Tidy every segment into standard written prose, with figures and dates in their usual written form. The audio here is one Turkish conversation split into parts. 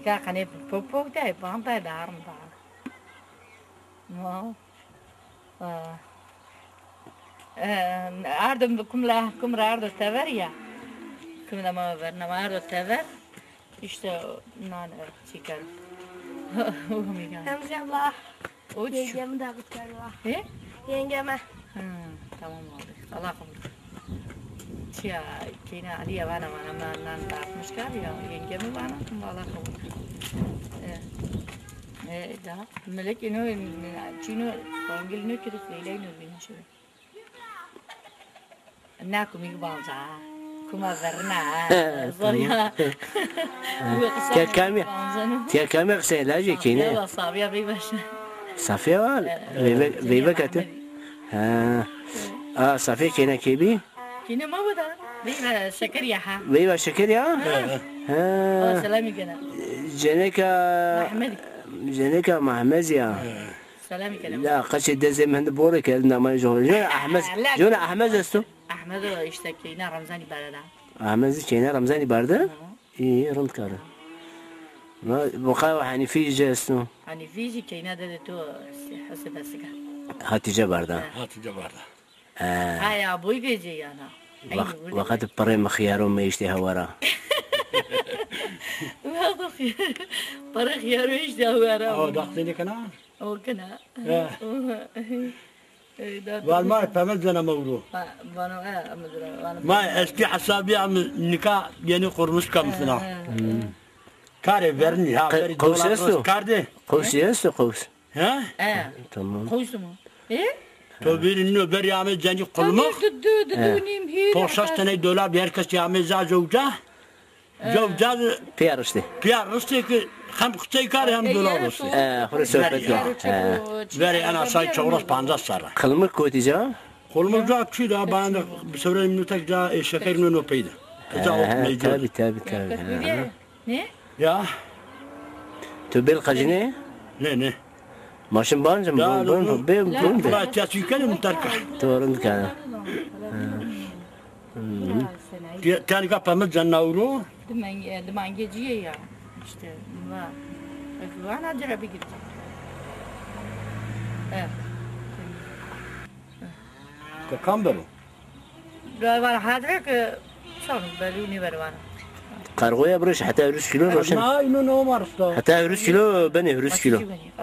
nikah kan hep popok da pantai darm da. Ma. Ardım kumla ardı sever ya. Kumla ma verna ma ardı sever. İşte nane çıkar. Hamza abla. Uç. Yengemi de kurtarıyor. He? Yengeme. Tamam abi. Allah kabul. Çiya kina aliye bana nan takmış kar ya yengemi bana Allah kabul. Da melek ino çino kongil no kiri seylay no binşu. Na kumik balza. Kuma verna. Zorya. تيا كامير سيلاجي كينا يلا صافية بيبش صافية وال بيبا كاتب صافية كينا كيبي كينا ما بدا بيبا شكر يا ها بيبا شكر يا سلامي كنا جنيكا محمدي جنيكا محمد يا سلامي كنا لا قش الدزي من بورك لنا ما يجون جونا أحمد استو أحمد اشتكينا رمزاني بلدا أحمد كينا رمزاني باردة إيه رمت كاره ما بقى يعني في جسنو يعني فيجي كينا ده تو حسب السكة هاتي جبردة هاتي جبردة هاي أبوي بيجي أنا وقت بريم خيارو ما يشتهي ورا هذا خيار برا خيارو يشتهي ورا داخليني كنا أو كنا والما فهمت أنا مولو ما أشتي حسابي عم نكاح يعني قرمش كم سنة كاري برني ها قوس يسو كاردي قوس يسو قوس ها تمام قوس مو إيه تبين إنه بري عامل جاني قلمخ توصل تاني دولار بيركز يعمل زوجة بيارشتي بيارشتي خم خطي كاري هم دولار رشتي خلاص سوبت بري أنا صاير شغلس 15 سنة قلمك كوتي جا قلمك جا كشي ده بعد بسورة منوتك جا شكر منو بيدا تابي ne? يا تبيل قجني نه ماشين بانجم بون لا تاسي كلام تركه تورن كان تاني كابا جناورو Duman geciye ya işte var. Bana acaba bir git. كم برو var حضرتك شلون بالوني بروانا. قرغويا برش حتى يرش كيلو روشن ما إنه نو مارستا حتى يرش كيلو بني يرش كيلو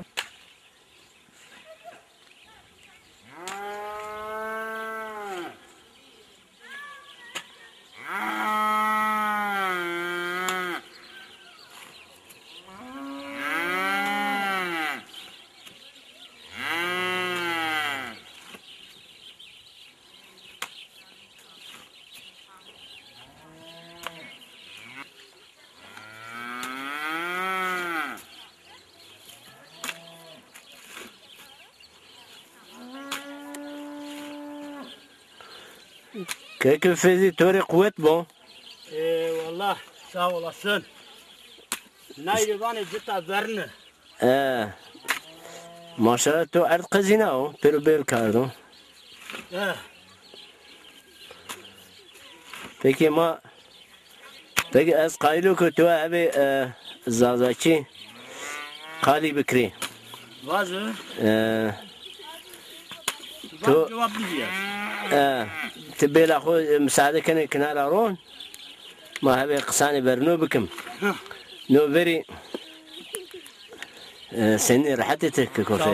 كيف فيزي توري قوت بو والله sağ olasın. Nayrivani cita verne. maşallah تو ارد قزينه او بيرو بير كاردو peki ما peki az قايلو كو تو ابي زازاچي قالي بكري Vazı. تو Cevap diyeceğiz. تبي لاخو مساعدة كنا رارون ما هبي قصاني برنو بكم نو بري سني راحتك كوفي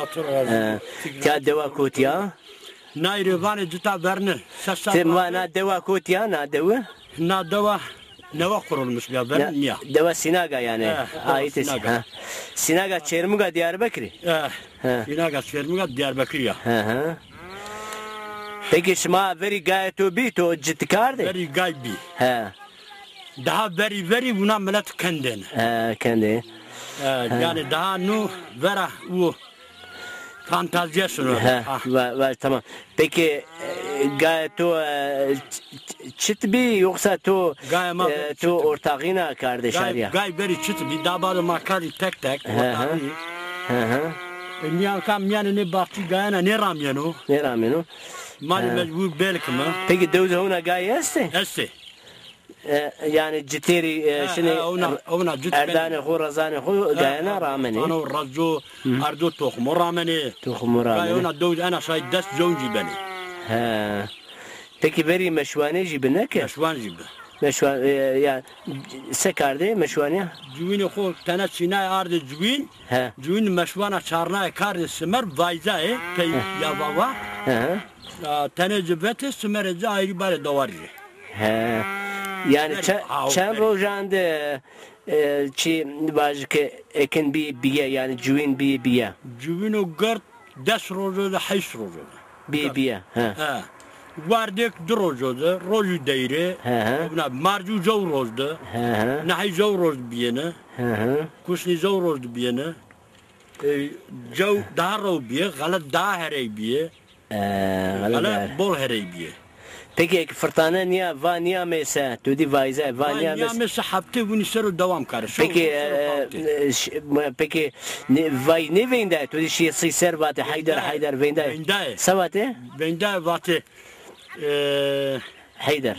كدوا كوتيا Nayrivani cita verne. تما نا دوا كوتيا نا دوا Na dava neva kurulmuş ya vermiyor. دوا سيناغا يعني ايتس سيناغا تشيرمغا دياربكري Sinaga Şermiga Diyarbakır ya. Peki şma very guy to be to jitkardı. Very gaybi. Ha. Daha very buna millet kendin. Kendi. Yani daha nu vera u fantaziye sunuyor. Var tamam. Peki guy to çitbi yoksa to ortağına kardeşler ya. Gay very çit bir dabalı makari tek ortağı. Niyan kam yani ne bakçı gayana ne ramyano. Ne ramyano? Mali mecbur belki mi? Peki dövüz ona guy este? Este. yani citeri şimdi ona cüt erdane xo razane xo gayana rameni. Ana razzo ardo tohum rameni. Tohum rameni. Ona dövd ana şay dest zonji beni. Ha. Peki veri meşvane gibi ne ki? Meşvan gibi. Meşvan ya sekarde meşvane. Cüvini xo tane sinay ardı cüvin. Ha. Cüvin meşvana çarnay kardı simer vayzay pey ya baba. Ha. Tane cüvete simerece ayrı bare davarı. Ha. Yani çen rojande çi bazı ekin bir biye yani cüvin bir biye. Cüvin o gert des rojo da hays rojo. Bir biye. Ha. Vardık drojoda, roju deyri. Buna marju jav rozda. Nahi jav roz biyene. Kusni jav roz biyene. Jav daha rov biye, galat daha herey biye. Galat bol herey biye. Peki fırtına niye va niye mesela tudi vayza va niye mesela hafta bunu sero devam karı. Peki vay ne vende tudi şey ser vate Haydar vende. Savate? Vende vate Haydar.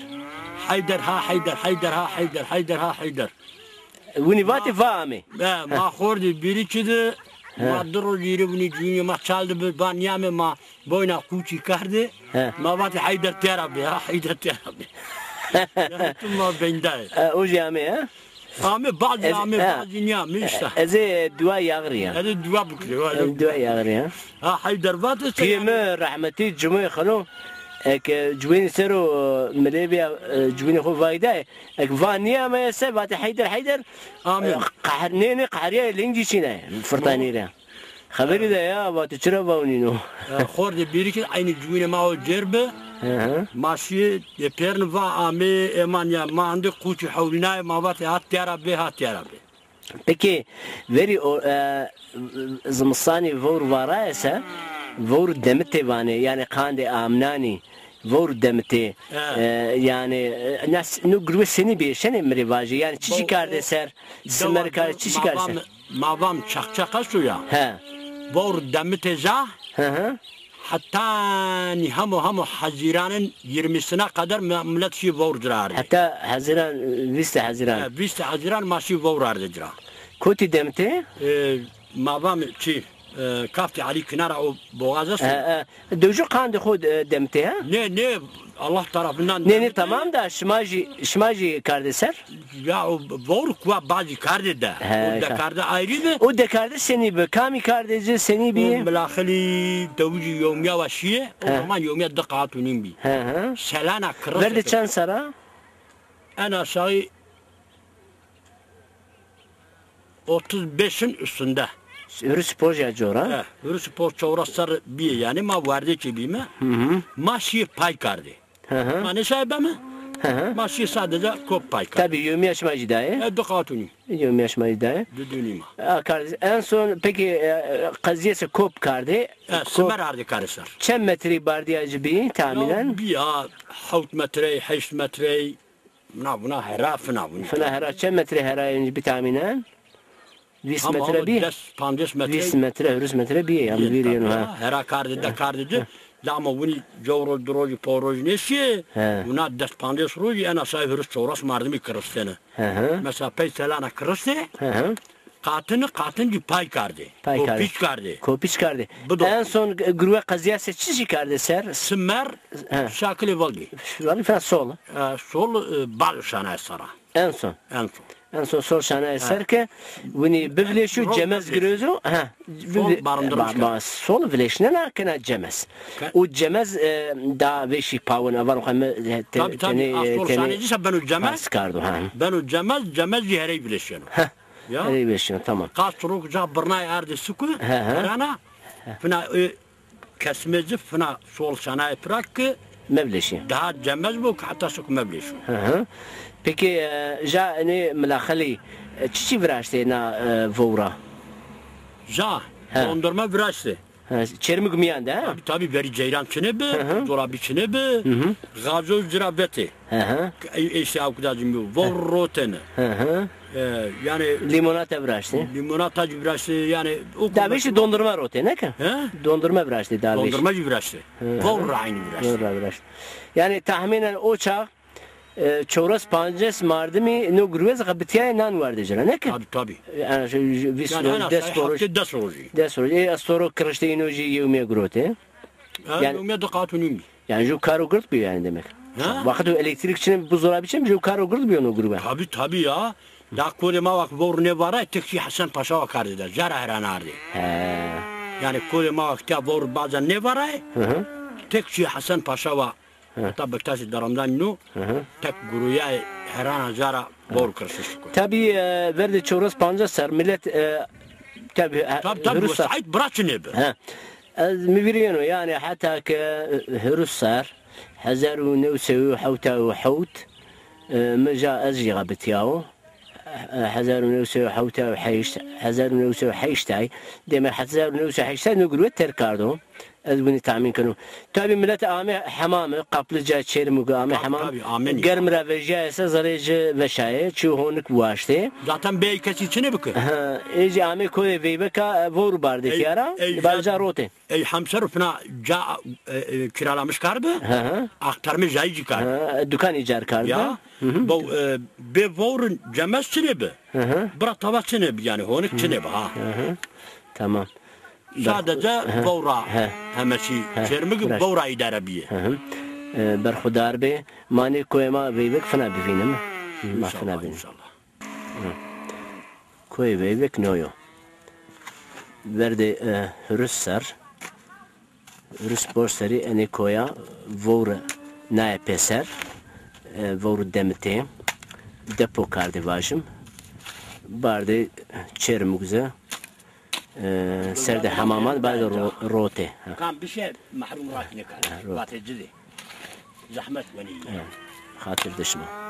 Haydar. Vuni vate va mi? Ma xordi biri çidi. Ma dro diri bunu cüni ma çaldı bir ban yame ma boyna kuçi kardı. Ma vate Haydar terabi Haydar terabi. Ma bende. O jami ha? Ame bazı niyami işte. Eze dua yağrıya. Eze dua bukli. Dua yağrıya. Haydar vate. Kime rahmeti cumay khalo. Ek جوين سرو مليبيا جوين خو فايدة ek فانيا ما يسبات حيدر قهرني قهريا لينجي شينا فرطانيرا خبري ده يا بات تشرب باونينو خورد بيريك aynı جوين ما هو جرب ماشي يبيرن فا امي امانيا ما عندي قوتي حولنا ما بات هاتيرابي Peki veri zımsani vur varaysa vur demete vane yani kande amnani vur demete yani nas nu grubu seni bir şene mrivajı yani çişi kardeser simer kar çişi kardeser mavam çakçaka suya vur demete za hatta ni hamu Haziran'ın 20'sine kadar millet şey vurdular. Hatta Haziran 20 Haziran maşı vurardılar. Koti demte mavam çi kafti Ali kenara o boğazası. Dövücü kandı xod demte ha? Ne Allah tarafından. Ne tamam da şmaji kardeser. Ya o vur kuva bazı kardı da. O da kardı ayrıydı. O da kardı seni bir kami kardeşi seni bir. Melahili dövücü yomiya ve şiye. O zaman yomiya da katunin bir. Selana kırık. Verdi çan sara? En aşağı 35'in üstünde. Hürspor jacora. Hürspor çoraslar bir yani ma vardı ki bir mi? Maşi pay kardı. Ma ne sahibi mi? Maşi sadece kop pay kardı. Tabii yomi yaşmacı daye. Dokatuni. Yomi yaşmacı daye. Düdünüma. Kardeş en son peki kaziyesi kop kardı. Sımer ardı kardeşler. Çem metre bardiyacı bir tahminen? Bir 6 metre, 5 metre. Buna hera fena bunu. Fena hera çem metre hera bir tahminen? 20 metre bir. 20 metre, 100 metre bir yani bir yönü ha. Hera kardı. Ama bunu jovro droji poroji nesi? Buna despandes roji en aşağı hırız çoğras mardimi kırıstene. Mesela pey selana kırıstı. Katın pay kardı. Kopiç kardı. En son gruva kazıya seçici kardı ser. Sımer şakili valgi. Valgi falan sol. Sol bal şana sara. En son sol şana eser ki bunu bivleşu cemez gürüzü sol vleşne nakına cemez. O cemez da beşi pavun avar tabi sol şaneci benu cemez kardı ha. Benu cemez diğeri vleşenu. Ya vleşenu tamam. Kastruk cabırnay ardı suku. Rana fena kesmezi fena sol şana eprak mevleşi. Daha cemez bu hatta suk mevleşu. Peki ja ne melakhali çiçi viraşte na vora. Ja dondurma viraşte. Çermi gmiyan da? Tabii veri ceyran çene be, dolabı çene be. Gazoz zirabeti. İşte avkudacım bu. Vorrotene. Yani limonata viraşte. Limonata viraşte yani. Daha beşi dondurma rote ne ki? Dondurma viraşte daha beşi. Dondurma viraşte. Vorra aynı viraşte. Yani tahminen o çağ çorras pances mardimi no gruvez qabtiye nan vardı jara ne ki? Tabii. Yani vis Yani en az desporoj desporoj. desporoj astoro krışteynoji yevmiye grote. Yani umya da katunum. Yani ju karo gırt bir yani demek. Vakit elektrikçinin buzdolabı için ju karo gırt bir onu gruba. Tabii ya. Da kole ma vak vor ne var tekşi Hasan Paşa vakardı da jara heranardı. Yani kole ma vak ta vor bazen ne var tekşi Hasan Paşa va tabii taşı daramdan nu tek guruya herana jara vor kırışış. Tabii verdi çorras pances ser millet tabii tabii Said bırakın be. مبرينو يعني حتى كهرسار حزر ونوسوي وحوتا وحوت مجا أزيغة بتياو حزر ونوسوي وحوتا وحيش حزر ونوسوي وحيشتاي ديما حزر ونوسوي وحيشتاي نقول وتركاردو أذبني تعمين كانوا تابي ملت آمي حمامة قبل جاء تشير مقا آمي حمام قرم رافجاء سزريج وشاية شو هونك واشتي Zaten bey kesi içine bakı. إيجي آمي كوي فيبكا فور باردك يارا بالجا روتي Hamsar fena ca kiralamış karbe. Aktarmış jaycı karbe. دكان إيجار كارد Ya bu be vorun cemesine be. Bıra tavasine be yani honik çine be ha. Tamam. Sadece vora hemesi çermik vora idare biye. برخدار به ماني کوی ما ویبک فنا ببینم ما فنا ببینم İnşallah. کوی ویبک نویو ورده رسر رس بورسری انی کویا وور نای پسر وور دمته depo kardı başım barde çermugze serde hamaman barde rote Kan bir şey mahrum rakine kan. Vatecidi. Zahmet beni. خاطر دشمن